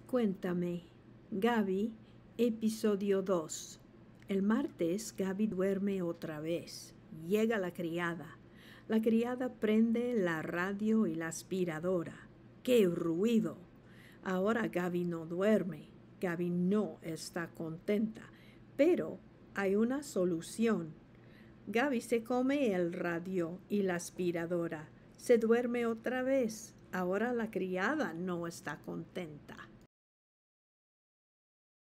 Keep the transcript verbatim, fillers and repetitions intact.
Cuéntame, Gaby, episodio dos. El martes, Gaby duerme otra vez. Llega la criada. La criada prende la radio y la aspiradora. ¡Qué ruido! Ahora Gaby no duerme. Gaby no está contenta. Pero hay una solución. Gaby se come el radio y la aspiradora. Se duerme otra vez. Ahora la criada no está contenta.